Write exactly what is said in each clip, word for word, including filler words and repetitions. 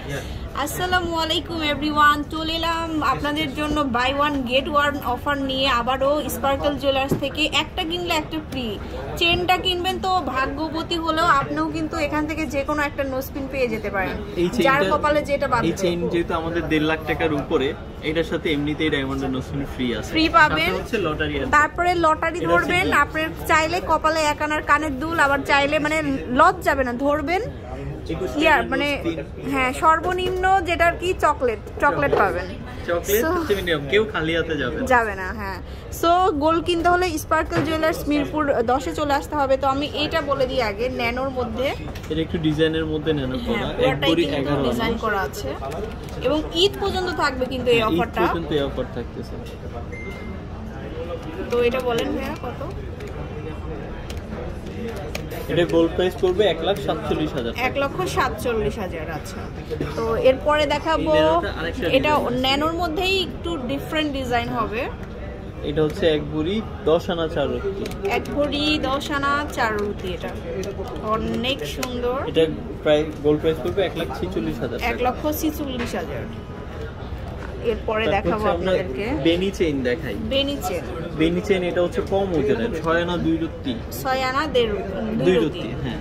আসসালামু আলাইকুম এভরিওয়ান, চলে এলাম আপনাদের জন্য buy one get one offer নিয়ে। আবারও স্পার্কল জুয়েলার্স থেকে একটা কিনলে একটা ফ্রি। চেনটা কিনবেন তো ভাগ্যবতী হলেও আপনিও কিন্তু এখান থেকে যে কোনো একটা নোজপিন পেয়ে যেতে পারেন, যার কপালে যেটা বাঁধবে। এই চেইন যেহেতু আমাদের দেড় লাখ টাকার উপরে, এটার সাথে এমনিতেই ডায়মন্ডের নোজপিন ফ্রি আছে, ফ্রি পাবেন। হচ্ছে লটারি। তারপরে লটারি ধরবেন, আপনার চাইলে কপালে এক আনার কানের দুল, আবার চাইলে মানে লজ যাবে না, ধরবেন ইয়ার মানে হ্যাঁ সর্বনিম্ন যেটার কি চকলেট চকলেট পাবেন। কেউ খালি হাতে যাবে যাবে না। হ্যাঁ, সো গোল্ড কিনতে হলে স্পার্কল জুয়েলার্স মিরপুর দশে চলে আসতে হবে। তো আমি এইটা বলে দিই আগে, ন্যানোর মধ্যে, এটা একটু ডিজাইনের মধ্যে ন্যানো করা, এক ভরি এগারো ডিজাইন করা আছে এবং ঈদ পর্যন্ত থাকবে কিন্তু এই অফারটা। ঈদ পর্যন্ত এই অফার থাকতেছে। তো এটা বলেন ভাইয়া কত? এটা গোল্ড প্রাইস পড়বে এক লাখ সাতচল্লিশ হাজার এক লক্ষ সাতচল্লিশ হাজার। আচ্ছা, তো এরপরে দেখাবো এটা ন্যানোর মধ্যেই একটু ডিফারেন্ট ডিজাইন হবে। এটা হচ্ছে এক ভরি দশ আনা চার রুটি, এক ভরি দশ আনা চার রুটি। এটা অনেক সুন্দর। এটা প্রায় গোল্ড প্রাইস পড়বে এক লাখ ছিচল্লিশ হাজার, এক লক্ষ ছিচল্লিশ হাজার। এরপরে দেখাবো আপনাদেরকে বেনি চেইন দেখাই। বেনি চেইন বেনি চেইন এটা হচ্ছে কম ওজনের, ছয় আনা দুই রুটি, ছয় আনা দেড় দুই রুটি। হ্যাঁ,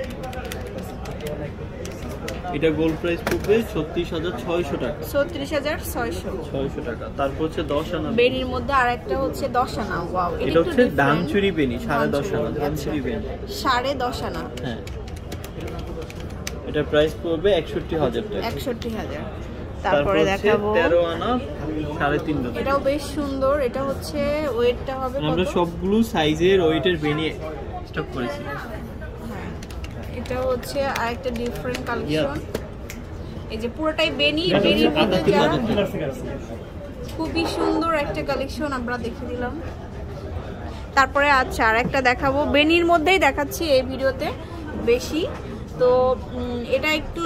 এটা গোল্ড প্রাইস পড়বে ছত্রিশ হাজার ছয়শো টাকা, ছত্রিশ হাজার ছয়শো ছয়শো টাকা। তারপর হচ্ছে দশ আনা বেনির মধ্যে আরেকটা হচ্ছে দশ আনা। ওয়াও, এটা হচ্ছে ধানচুরি বেনি, সাড়ে দশ আনা ধানচুরি বেনি, সাড়ে দশ আনা। হ্যাঁ, এটা প্রাইস পড়বে একষট্টি হাজার টাকা, একষট্টি হাজার। তারপরে দেখাবো তেরো আনা সাড়ে তিন রুটি। এটাও বেশ সুন্দর। এটা হচ্ছে ওয়েটটা হবে কত? আমরা সবগুলো সাইজের ওয়েটের বেনি স্টক করেছি। হ্যাঁ, এটা হচ্ছে আরেকটা ডিফারেন্ট কালেকশন। এই যে পুরোটাই বেনি, বেনির মধ্যে যারা খুবই সুন্দর একটা কালেকশন আমরা দেখে দিলাম। তারপরে আচ্ছা আরেকটা দেখাবো, বেনির মধ্যেই দেখাচ্ছি এই ভিডিওতে বেশি। তো এটা একটু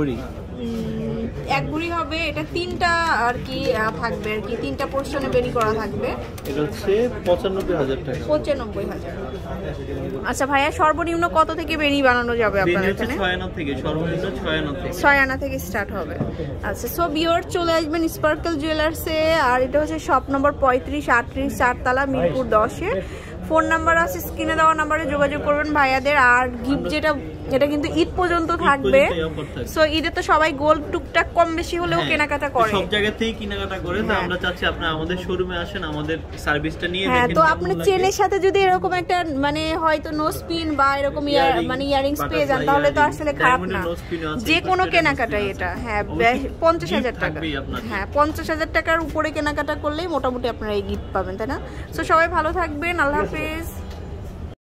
এক ভরি হবে, এটা তিনটা আর কি থাকবে আর কি, তিনটা পোর্শনে বেনি করা থাকবে। এটা হচ্ছে পঁচানব্বই হাজার টাকা, পঁচানব্বই হাজার। আচ্ছা ভাইয়া, সর্বনিম্ন কত থেকে বেনি বানানো যাবে আপনার এখানে? ছয় আনা থেকে, সর্বনিম্ন ছয় আনা থেকে, ছয় আনা থেকে স্টার্ট হবে। আচ্ছা, সো ভিউয়ার চলে আসবেন স্পার্কল জুয়েলার্সে। আর এটা হচ্ছে শপ নম্বর পঁয়ত্রিশ আটত্রিশ চারতলা মিরপুর দশে। ফোন নাম্বার আছে স্ক্রিনে দেওয়া নাম্বারে যোগাযোগ করবেন ভাইয়াদের। আর গিফট যেটা, এটা কিন্তু ঈদ পর্যন্ত থাকবে। সো ঈদে তো সবাই গোল্ড টুকটাক কম বেশি হলেও কেনাকাটা করে, সব জায়গা থেকে কেনাকাটা করে। তো আমরা চাচ্ছি আপনারা আমাদের শোরুমে আসেন, আমাদের সার্ভিসটা নিয়ে দেখেন। হ্যাঁ, তো আপনি চেনের সাথে যদি এরকম একটা মানে হয়তো নোজপিন বা এরকম ইয়ার মানে ইয়ারিংস পেয়ে যান, তাহলে তো আসলে খারাপ না। যে কোনো কেনাকাটাই এটা, হ্যাঁ পঞ্চাশ হাজার টাকা, হ্যাঁ পঞ্চাশ হাজার টাকার উপরে কেনাকাটা করলেই মোটামুটি আপনারা এই গিফট পাবেন, তাই না? সো সবাই ভালো থাকবেন, আল্লাহ হাফেজ।